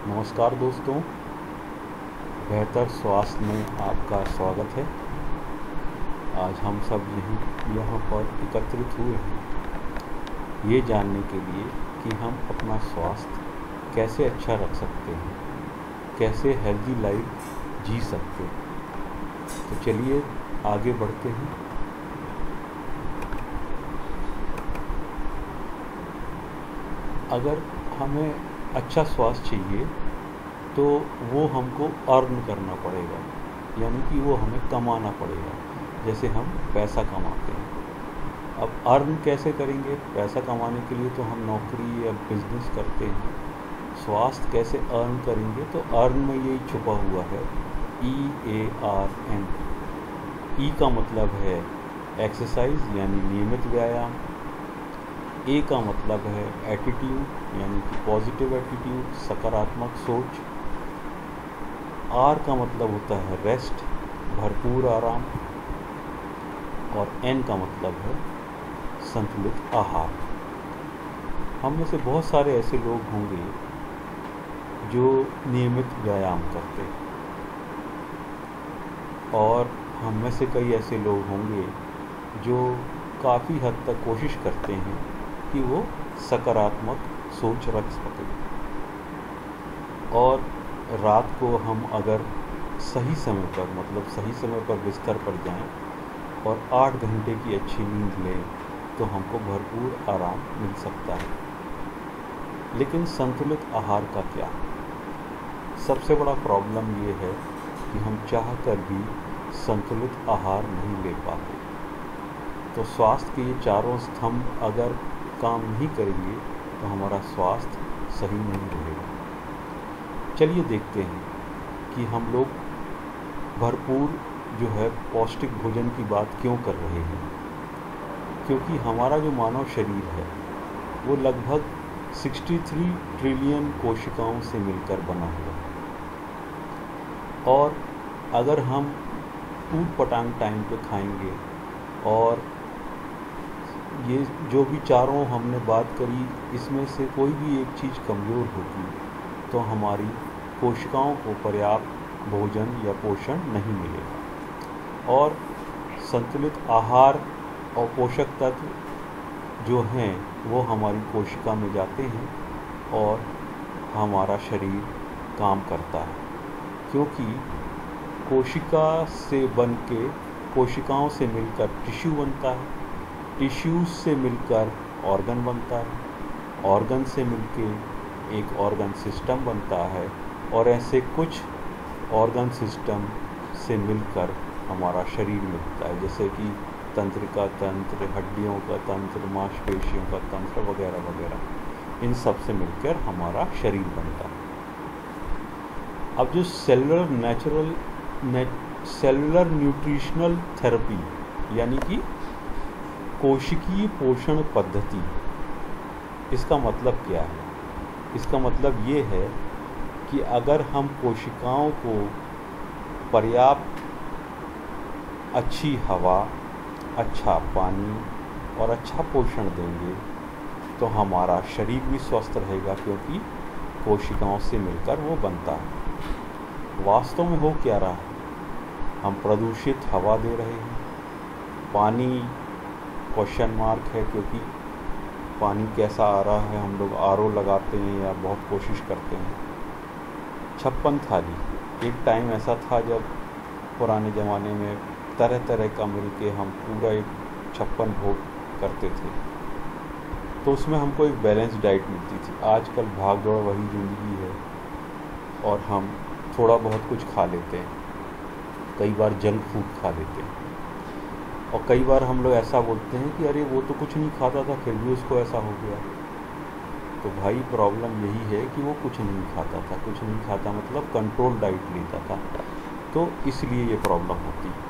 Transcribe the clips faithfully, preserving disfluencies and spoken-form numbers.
नमस्कार दोस्तों, बेहतर स्वास्थ्य में आपका स्वागत है। आज हम सब यहीं यहाँ पर एकत्रित हुए हैं ये जानने के लिए कि हम अपना स्वास्थ्य कैसे अच्छा रख सकते हैं, कैसे हेल्दी लाइफ जी सकते हैं। तो चलिए आगे बढ़ते हैं। अगर हमें अच्छा स्वास्थ्य चाहिए तो वो हमको अर्न करना पड़ेगा, यानी कि वो हमें कमाना पड़ेगा, जैसे हम पैसा कमाते हैं। अब अर्न कैसे करेंगे? पैसा कमाने के लिए तो हम नौकरी या बिजनेस करते हैं। स्वास्थ्य कैसे अर्न करेंगे? तो अर्न में यही छुपा हुआ है, ई ए आर एन। ई का मतलब है एक्सरसाइज यानी नियमित व्यायाम। ए का मतलब है एटीट्यूड यानी कि पॉजिटिव एटीट्यूड, सकारात्मक सोच। आर का मतलब होता है रेस्ट, भरपूर आराम। और एन का मतलब है संतुलित आहार। हम में से बहुत सारे ऐसे लोग होंगे जो नियमित व्यायाम करते हैं, और हम में से कई ऐसे लोग होंगे जो काफ़ी हद तक कोशिश करते हैं कि वो सकारात्मक सोच रख सकें। और रात को हम अगर सही समय पर, मतलब सही समय पर बिस्तर पर जाएं और आठ घंटे की अच्छी नींद लें तो हमको भरपूर आराम मिल सकता है। लेकिन संतुलित आहार का क्या? सबसे बड़ा प्रॉब्लम ये है कि हम चाह कर भी संतुलित आहार नहीं ले पाते। तो स्वास्थ्य के ये चारों स्तंभ अगर काम नहीं करेंगे तो हमारा स्वास्थ्य सही नहीं रहेगा। चलिए देखते हैं कि हम लोग भरपूर जो है पौष्टिक भोजन की बात क्यों कर रहे हैं। क्योंकि हमारा जो मानव शरीर है वो लगभग तिरसठ ट्रिलियन कोशिकाओं से मिलकर बना हुआ है। और अगर हम टूट पटांग टाइम पे खाएंगे और ये जो भी चारों हमने बात करी, इसमें से कोई भी एक चीज़ कमज़ोर होगी तो हमारी कोशिकाओं को पर्याप्त भोजन या पोषण नहीं मिलेगा। और संतुलित आहार और पोषक तत्व जो हैं वो हमारी कोशिका में जाते हैं और हमारा शरीर काम करता है। क्योंकि कोशिका से बन के कोशिकाओं से मिलकर टिश्यू बनता है, टिश्यूज से मिलकर ऑर्गन बनता है, ऑर्गन से मिलके एक ऑर्गन सिस्टम बनता है, और ऐसे कुछ ऑर्गन सिस्टम से मिलकर हमारा शरीर मिलता है, जैसे कि तंत्रिका तंत्र, हड्डियों का तंत्र, मांसपेशियों का तंत्र वगैरह वगैरह। इन सब से मिलकर हमारा शरीर बनता है। अब जो सेलुलर नेचुरल ने, सेलुलर न्यूट्रिशनल थेरेपी यानी कि कोशिकीय पोषण पद्धति, इसका मतलब क्या है? इसका मतलब ये है कि अगर हम कोशिकाओं को पर्याप्त अच्छी हवा, अच्छा पानी और अच्छा पोषण देंगे तो हमारा शरीर भी स्वस्थ रहेगा, क्योंकि कोशिकाओं से मिलकर वो बनता है। वास्तव में हो क्या रहा है? हम प्रदूषित हवा दे रहे हैं। पानी क्वेश्चन मार्क है, क्योंकि पानी कैसा आ रहा है? हम लोग आर ओ लगाते हैं या बहुत कोशिश करते हैं। छप्पन थाली, एक टाइम ऐसा था जब पुराने ज़माने में तरह तरह का मिल के हम पूरा एक छप्पन भोग करते थे, तो उसमें हमको एक बैलेंस डाइट मिलती थी। आजकल भाग दौड़ वही ज़िंदगी है और हम थोड़ा बहुत कुछ खा लेते हैं, कई बार जंक फूड खा लेते हैं, और कई बार हम लोग ऐसा बोलते हैं कि अरे वो तो कुछ नहीं खाता था फिर भी उसको ऐसा हो गया। तो भाई प्रॉब्लम यही है कि वो कुछ नहीं खाता था। कुछ नहीं खाता मतलब कंट्रोल डाइट लेता था, तो इसलिए ये प्रॉब्लम होती है।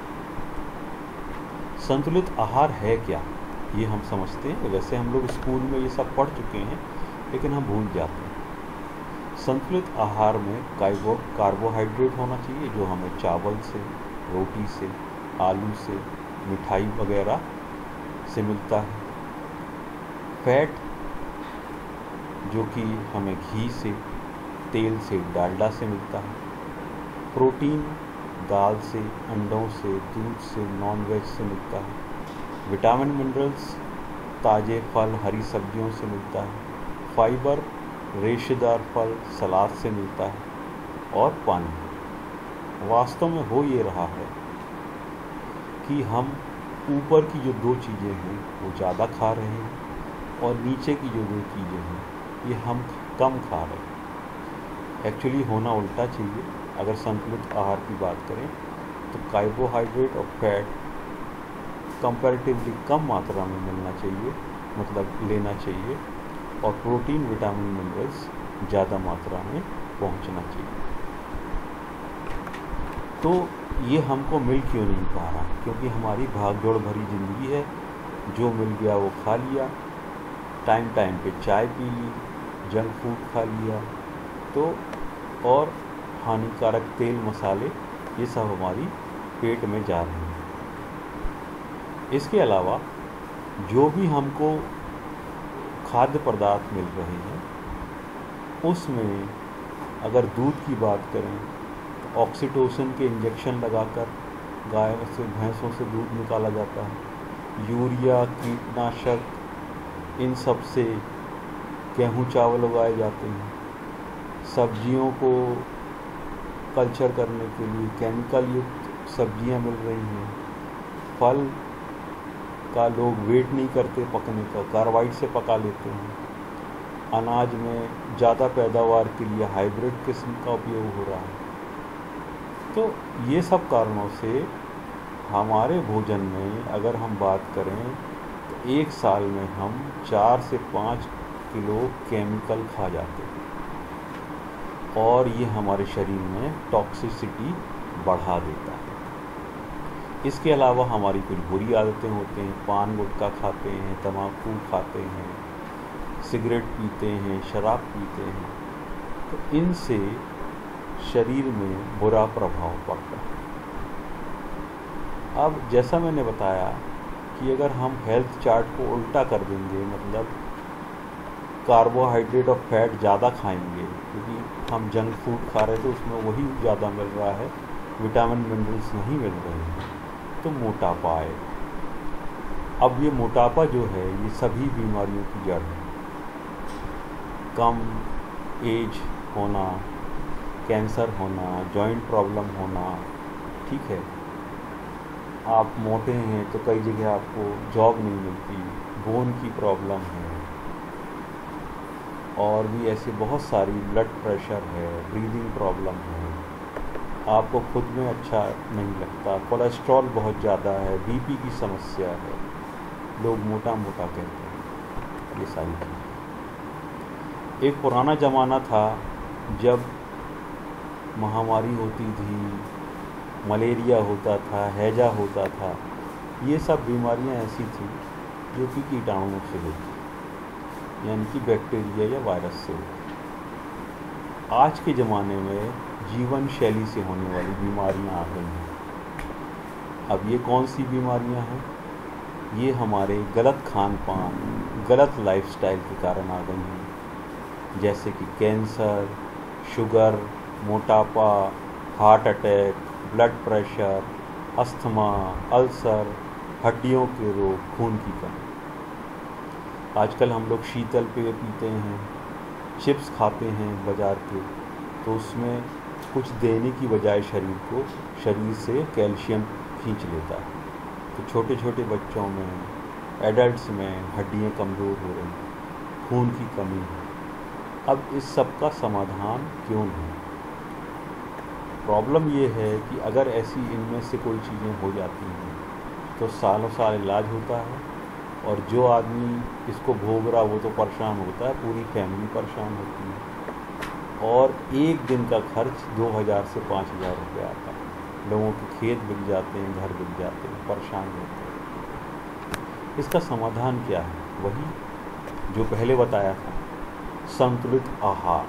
संतुलित आहार है क्या, ये हम समझते हैं। वैसे हम लोग स्कूल में ये सब पढ़ चुके हैं, लेकिन हम भूल जाते हैं। संतुलित आहार में कार्बो कार्बोहाइड्रेट होना चाहिए, जो हमें चावल से, रोटी से, आलू से, मिठाई वगैरह से मिलता है। फैट जो कि हमें घी से, तेल से, डालडा से मिलता है। प्रोटीन दाल से, अंडों से, दूध से, नॉन वेज से मिलता है। विटामिन मिनरल्स ताज़े फल, हरी सब्जियों से मिलता है। फाइबर रेशेदार फल, सलाद से मिलता है। और पानी। वास्तव में हो ये रहा है कि हम ऊपर की जो दो चीज़ें हैं वो ज़्यादा खा रहे हैं और नीचे की जो दो चीज़ें हैं ये हम कम खा रहे हैं। एक्चुअली होना उल्टा चाहिए। अगर संतुलित आहार की बात करें तो कार्बोहाइड्रेट और फैट कंपैरेटिवली कम मात्रा में मिलना चाहिए, मतलब लेना चाहिए, और प्रोटीन, विटामिन, मिनरल्स ज़्यादा मात्रा में पहुंचना चाहिए। तो ये हमको मिल क्यों नहीं पा रहा? क्योंकि हमारी भागदौड़ भरी ज़िंदगी है। जो मिल गया वो खा लिया, टाइम टाइम पे चाय पी ली, जंक फूड खा लिया, तो और हानिकारक तेल, मसाले, ये सब हमारी पेट में जा रहे हैं। इसके अलावा जो भी हमको खाद्य पदार्थ मिल रहे हैं उसमें अगर दूध की बात करें तो ऑक्सीटोसिन के इंजेक्शन लगाकर गाय से, भैंसों से दूध निकाला जाता है। यूरिया, कीटनाशक, इन सब से गेहूँ चावल उगाए जाते हैं। सब्जियों को कल्चर करने के लिए केमिकल युक्त सब्जियां मिल रही हैं। फल का लोग वेट नहीं करते पकने का, कार्बाइड से पका लेते हैं। अनाज में ज़्यादा पैदावार के लिए हाइब्रिड किस्म का उपयोग हो रहा है। तो ये सब कारणों से हमारे भोजन में अगर हम बात करें तो एक साल में हम चार से पाँच किलो केमिकल खा जाते हैं और ये हमारे शरीर में टॉक्सिसिटी बढ़ा देता है। इसके अलावा हमारी कुछ बुरी आदतें होती हैं। पान गुटखा खाते हैं, तम्बाकू खाते हैं, सिगरेट पीते हैं, शराब पीते हैं, तो इनसे शरीर में बुरा प्रभाव पड़ता है। अब जैसा मैंने बताया कि अगर हम हेल्थ चार्ट को उल्टा कर देंगे, मतलब कार्बोहाइड्रेट और फैट ज़्यादा खाएंगे, क्योंकि हम जंक फूड खा रहे थे उसमें वही ज़्यादा मिल रहा है, विटामिन मिनरल्स नहीं मिल रहे हैं, तो मोटापा आएगा। अब ये मोटापा जो है ये सभी बीमारियों की जड़ है। कम एज होना, कैंसर होना, जॉइंट प्रॉब्लम होना, ठीक है। आप मोटे हैं तो कई जगह आपको जॉब नहीं मिलती, बोन की प्रॉब्लम है, और भी ऐसे बहुत सारी, ब्लड प्रेशर है, ब्रीदिंग प्रॉब्लम है, आपको खुद में अच्छा नहीं लगता, कोलेस्ट्रॉल बहुत ज़्यादा है, बीपी की समस्या है, लोग मोटा मोटा कहते हैं, ये सारी चीज़ें। एक पुराना ज़माना था जब महामारी होती थी, मलेरिया होता था, हैजा होता था, ये सब बीमारियां ऐसी थी जो कि कीटाणुओं से होती, यानी कि बैक्टीरिया या वायरस से होती। आज के ज़माने में जीवन शैली से होने वाली बीमारियां आ गई हैं। अब ये कौन सी बीमारियां हैं? ये हमारे गलत खान पान, गलत लाइफस्टाइल के कारण आ गई हैं, जैसे कि कैंसर, शुगर, मोटापा, heart attack, blood pressure, asthma, ulcer, हड्डियों के रोग, खून की कमी। आजकल हम लोग शीतल पेय पीते हैं, चिप्स खाते हैं बाज़ार के, तो उसमें कुछ देने की बजाय शरीर को शरीर से कैल्शियम खींच लेता है। तो छोटे छोटे बच्चों में, एडल्ट्स में हड्डियाँ कमज़ोर हो रही हैं, खून की कमी है। अब इस सब का समाधान क्यों नहीं? प्रॉब्लम ये है कि अगर ऐसी इनमें से कोई चीज़ें हो जाती हैं तो सालों साल इलाज होता है, और जो आदमी इसको भोग रहा वो तो परेशान होता है, पूरी फैमिली परेशान होती है, और एक दिन का खर्च दो हज़ार से पाँच हज़ार रुपये आता है। लोगों के खेत बिक जाते हैं, घर बिक जाते हैं, परेशान होते हैं। इसका समाधान क्या है? वही जो पहले बताया था, संतुलित आहार।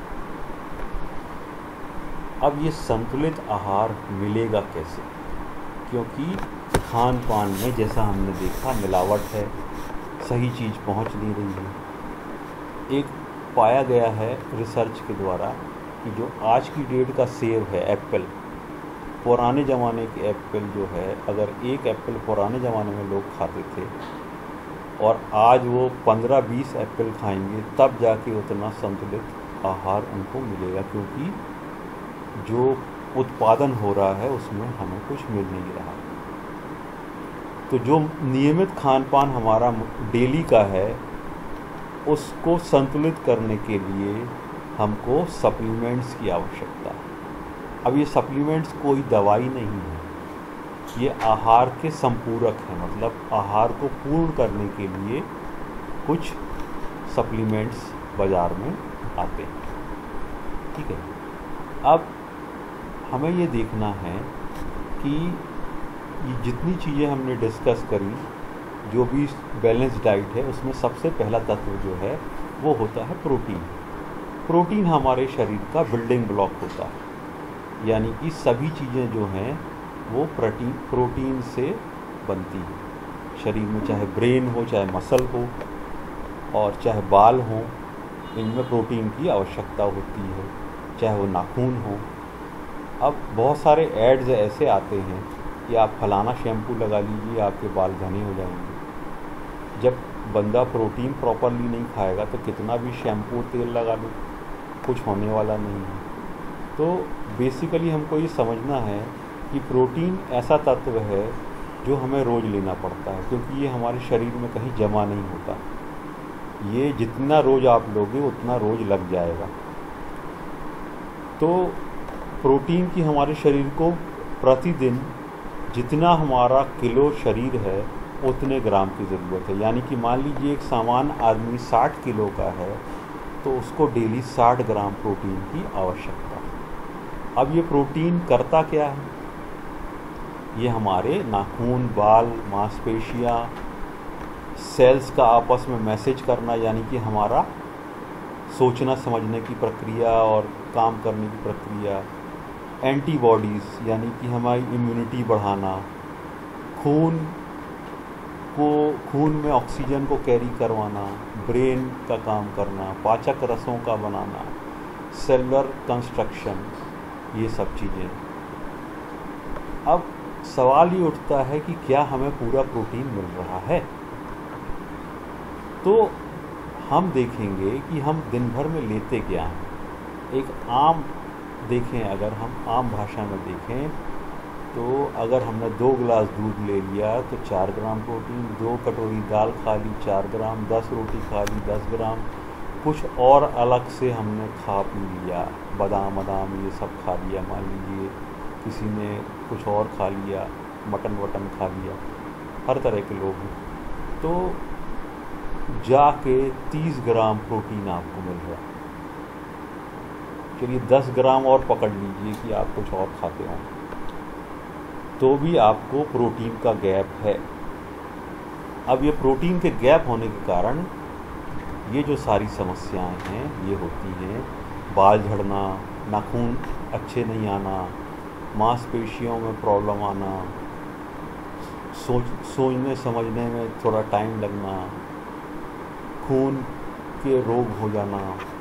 अब ये संतुलित आहार मिलेगा कैसे? क्योंकि खान पान में जैसा हमने देखा मिलावट है, सही चीज़ पहुंच नहीं रही है। एक पाया गया है रिसर्च के द्वारा कि जो आज की डेट का सेब है एप्पल, पुराने ज़माने के एप्पल जो है, अगर एक एप्पल पुराने ज़माने में लोग खाते थे और आज वो पंद्रह बीस एप्पल खाएंगे तब जाके उतना संतुलित आहार उनको मिलेगा, क्योंकि जो उत्पादन हो रहा है उसमें हमें कुछ मिल नहीं रहा। तो जो नियमित खान पान हमारा डेली का है उसको संतुलित करने के लिए हमको सप्लीमेंट्स की आवश्यकता है। अब ये सप्लीमेंट्स कोई दवाई नहीं है, ये आहार के संपूरक हैं, मतलब आहार को पूर्ण करने के लिए कुछ सप्लीमेंट्स बाज़ार में आते हैं। ठीक है, अब हमें ये देखना है कि ये जितनी चीज़ें हमने डिस्कस करी, जो भी बैलेंस डाइट है, उसमें सबसे पहला तत्व जो है वो होता है प्रोटीन। प्रोटीन हमारे शरीर का बिल्डिंग ब्लॉक होता है, यानी कि सभी चीज़ें जो हैं वो प्रोटीन प्रोटीन से बनती हैं। शरीर में चाहे ब्रेन हो, चाहे मसल हो और चाहे बाल हो, इनमें प्रोटीन की आवश्यकता होती है, चाहे वो नाखून हो। अब बहुत सारे एड्स ऐसे आते हैं कि आप फलाना शैम्पू लगा लीजिए, आपके बाल घने हो जाएंगे। जब बंदा प्रोटीन प्रॉपरली नहीं खाएगा तो कितना भी शैम्पू तेल लगा लो, कुछ होने वाला नहीं है। तो बेसिकली हमको ये समझना है कि प्रोटीन ऐसा तत्व है जो हमें रोज़ लेना पड़ता है, क्योंकि ये हमारे शरीर में कहीं जमा नहीं होता। ये जितना रोज़ आप लोगे उतना रोज़ लग जाएगा। तो प्रोटीन की हमारे शरीर को प्रतिदिन जितना हमारा किलो शरीर है उतने ग्राम की ज़रूरत है। यानी कि मान लीजिए एक सामान्य आदमी साठ किलो का है तो उसको डेली साठ ग्राम प्रोटीन की आवश्यकता है। अब ये प्रोटीन करता क्या है? ये हमारे नाखून, बाल, मांसपेशियाँ, सेल्स का आपस में मैसेज करना, यानी कि हमारा सोचना समझने की प्रक्रिया और काम करने की प्रक्रिया, एंटीबॉडीज़ यानी कि हमारी इम्यूनिटी बढ़ाना, खून को खून में ऑक्सीजन को कैरी करवाना, ब्रेन का काम करना, पाचक रसों का बनाना, सेलुलर कंस्ट्रक्शन, ये सब चीज़ें। अब सवाल ये उठता है कि क्या हमें पूरा प्रोटीन मिल रहा है? तो हम देखेंगे कि हम दिन भर में लेते क्या हैं। एक आम देखें, अगर हम आम भाषा में देखें तो अगर हमने दो गिलास दूध ले लिया तो चार ग्राम प्रोटीन, दो कटोरी दाल खा ली चार ग्राम, दस रोटी खा ली दस ग्राम, कुछ और अलग से हमने खा पी लिया, बादाम बादाम ये सब खा लिया, मान लीजिए किसी ने कुछ और खा लिया, मटन वटन खा लिया, हर तरह के लोग हैं, तो जाके तीस ग्राम प्रोटीन आपको मिल रहा है। चलिए दस ग्राम और पकड़ लीजिए कि आप कुछ और खाते हो, तो भी आपको प्रोटीन का गैप है। अब ये प्रोटीन के गैप होने के कारण ये जो सारी समस्याएं हैं ये होती हैं। बाल झड़ना, नाखून अच्छे नहीं आना, मांसपेशियों में प्रॉब्लम आना, सोच सोचने समझने में थोड़ा टाइम लगना, खून के रोग हो जाना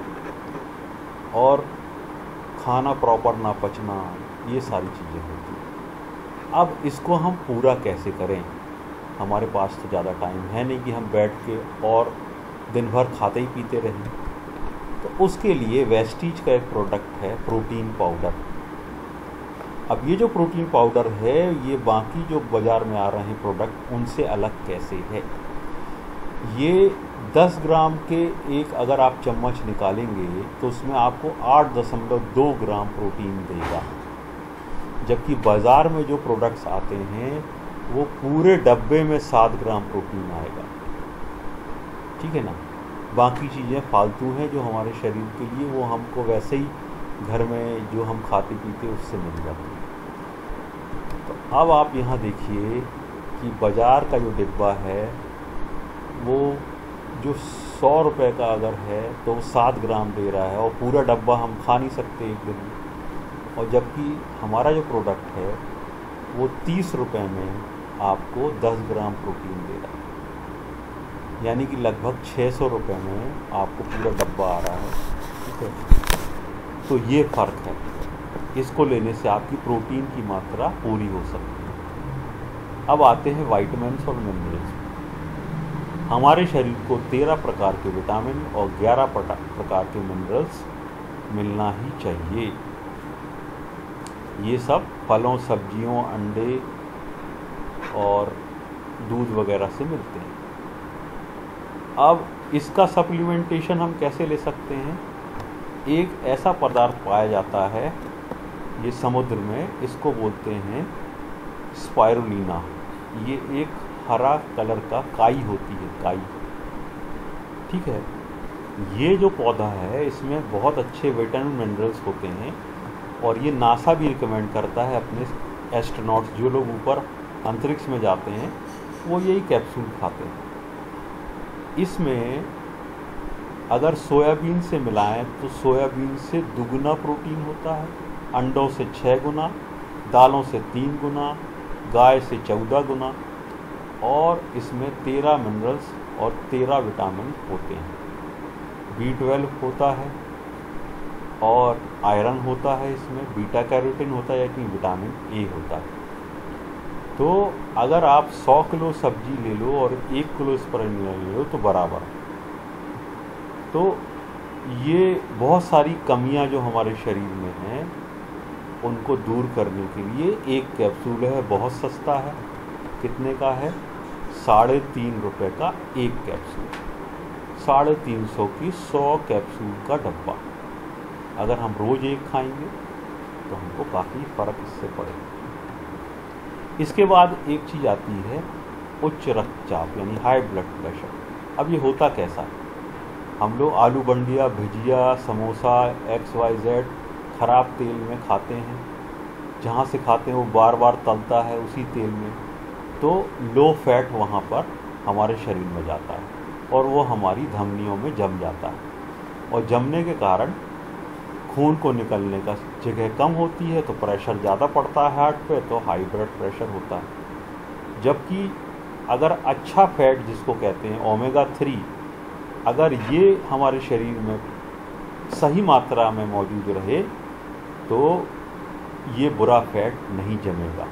और खाना प्रॉपर ना पचना, ये सारी चीज़ें होती हैं। अब इसको हम पूरा कैसे करें? हमारे पास तो ज़्यादा टाइम है नहीं कि हम बैठ के और दिन भर खाते ही पीते रहें। तो उसके लिए वेस्टीज का एक प्रोडक्ट है प्रोटीन पाउडर। अब ये जो प्रोटीन पाउडर है ये बाकी जो बाज़ार में आ रहे हैं प्रोडक्ट उनसे अलग कैसे है? ये दस ग्राम के एक अगर आप चम्मच निकालेंगे तो उसमें आपको आठ दशमलव दो ग्राम प्रोटीन देगा, जबकि बाज़ार में जो प्रोडक्ट्स आते हैं वो पूरे डब्बे में सात ग्राम प्रोटीन आएगा। ठीक है ना? बाकी चीज़ें फालतू हैं जो हमारे शरीर के लिए, वो हमको वैसे ही घर में जो हम खाते पीते उससे मिल जाती है। तो अब आप यहाँ देखिए कि बाज़ार का जो डिब्बा है वो जो सौ रुपये का अगर है तो सात ग्राम दे रहा है और पूरा डब्बा हम खा नहीं सकते एक दिन में। और जबकि हमारा जो प्रोडक्ट है वो तीस रुपये में आपको दस ग्राम प्रोटीन दे रहा है, यानी कि लगभग छः सौ रुपये में आपको पूरा डब्बा आ रहा है। ठीक है, तो ये फ़र्क है, इसको लेने से आपकी प्रोटीन की मात्रा पूरी हो सकती है। अब आते हैं विटामिन्स और मिनरल्स। हमारे शरीर को तेरह प्रकार के विटामिन और ग्यारह प्रकार के मिनरल्स मिलना ही चाहिए। ये सब फलों, सब्जियों, अंडे और दूध वगैरह से मिलते हैं। अब इसका सप्लीमेंटेशन हम कैसे ले सकते हैं? एक ऐसा पदार्थ पाया जाता है ये समुद्र में, इसको बोलते हैं स्पाइरुलिना। ये एक हरा कलर का काई होती है, काई, ठीक है। ये जो पौधा है इसमें बहुत अच्छे विटामिन मिनरल्स होते हैं और ये नासा भी रिकमेंड करता है अपने एस्ट्रोनॉट्स, जो लोग ऊपर अंतरिक्ष में जाते हैं वो यही कैप्सूल खाते हैं। इसमें अगर सोयाबीन से मिलाएं तो सोयाबीन से दुगुना प्रोटीन होता है, अंडों से छः गुना, दालों से तीन गुना, गाय से चौदह गुना, और इसमें तेरह मिनरल्स और तेरह विटामिन होते हैं। बी ट्वेल्व होता है और आयरन होता है, इसमें बीटा कैरोटीन होता है, यानी विटामिन ए होता है। तो अगर आप सौ किलो सब्जी ले लो और एक किलो स्पाइरुलिना ले लो तो बराबर। तो ये बहुत सारी कमियां जो हमारे शरीर में हैं उनको दूर करने के लिए एक कैप्सूल है, बहुत सस्ता है। कितने का है? साढ़े तीन रुपये का एक कैप्सूल, साढ़े तीन सौ की सौ कैप्सूल का डब्बा। अगर हम रोज़ एक खाएंगे तो हमको काफ़ी फ़र्क इससे पड़ेगा। इसके बाद एक चीज़ आती है उच्च रक्तचाप, यानी हाई ब्लड प्रेशर। अब ये होता कैसा है? हम लोग आलू बंडिया, bhujia, samosa, X Y Z खराब तेल में खाते हैं, जहाँ से खाते हैं वो बार बार तलता है उसी तेल में, तो लो फैट वहाँ पर हमारे शरीर में जाता है और वो हमारी धमनियों में जम जाता है, और जमने के कारण खून को निकलने का जगह कम होती है तो प्रेशर ज़्यादा पड़ता है हार्ट पे, तो हाई ब्लड प्रेशर होता है। जबकि अगर अच्छा फैट जिसको कहते हैं ओमेगा थ्री, अगर ये हमारे शरीर में सही मात्रा में मौजूद रहे तो ये बुरा फैट नहीं जमेगा।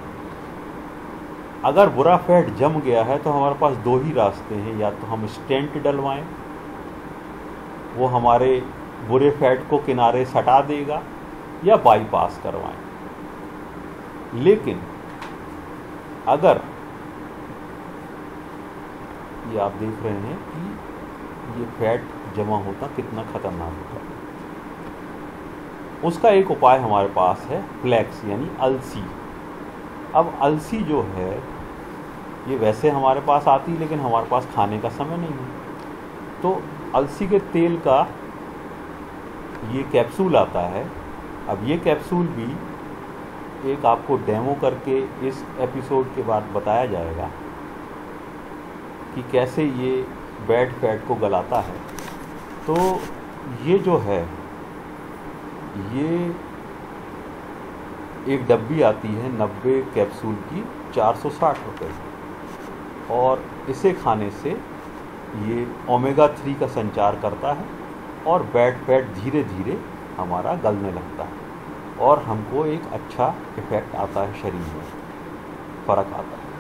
अगर बुरा फैट जम गया है तो हमारे पास दो ही रास्ते हैं, या तो हम स्टेंट डलवाएं, वो हमारे बुरे फैट को किनारे सटा देगा, या बाईपास करवाएं। लेकिन अगर ये आप देख रहे हैं कि ये फैट जमा होता कितना खतरनाक होता है, उसका एक उपाय हमारे पास है, फ्लैक्स यानी अलसी। अब अलसी जो है ये वैसे हमारे पास आती है, लेकिन हमारे पास खाने का समय नहीं है, तो अलसी के तेल का ये कैप्सूल आता है। अब ये कैप्सूल भी एक आपको डेमो करके इस एपिसोड के बाद बताया जाएगा कि कैसे ये बैड फैट को गलाता है। तो ये जो है ये एक डब्बी आती है नब्बे कैप्सूल की, चार सौ साठ रुपये, और इसे खाने से ये ओमेगा थ्री का संचार करता है और बैड फैट धीरे धीरे हमारा गलने लगता है और हमको एक अच्छा इफेक्ट आता है, शरीर में फ़र्क आता है।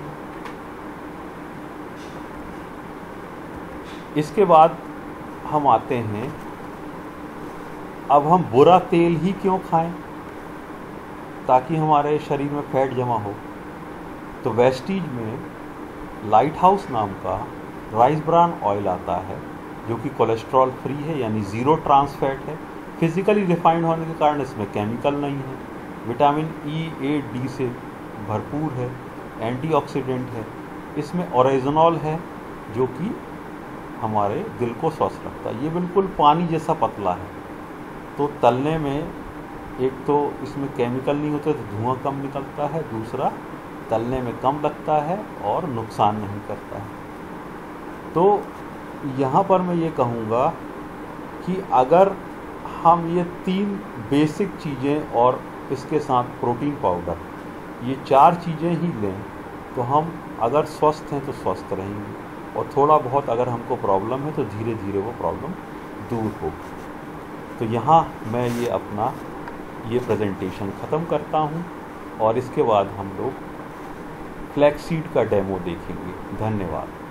इसके बाद हम आते हैं, अब हम बुरा तेल ही क्यों खाएं ताकि हमारे शरीर में फैट जमा हो? तो वेस्टीज में लाइट हाउस नाम का राइस ब्रान ऑयल आता है जो कि कोलेस्ट्रॉल फ्री है, यानी ज़ीरो ट्रांस फैट है। फिजिकली रिफाइंड होने के कारण इसमें केमिकल नहीं है, विटामिन ई, ए, डी से भरपूर है, एंटीऑक्सीडेंट है। इसमें ओरेजनॉल है जो कि हमारे दिल को स्वस्थ रखता है। ये बिल्कुल पानी जैसा पतला है, तो तलने में एक तो इसमें केमिकल नहीं होते तो धुआं कम निकलता है, दूसरा तलने में कम लगता है और नुकसान नहीं करता है। तो यहाँ पर मैं ये कहूँगा कि अगर हम ये तीन बेसिक चीज़ें और इसके साथ प्रोटीन पाउडर, ये चार चीज़ें ही लें तो हम अगर स्वस्थ हैं तो स्वस्थ रहेंगे, और थोड़ा बहुत अगर हमको प्रॉब्लम है तो धीरे धीरे वो प्रॉब्लम दूर होगी। तो यहाँ मैं ये अपना ये प्रेजेंटेशन ख़त्म करता हूँ और इसके बाद हम लोग फ्लैक्स सीड का डेमो देखेंगे। धन्यवाद।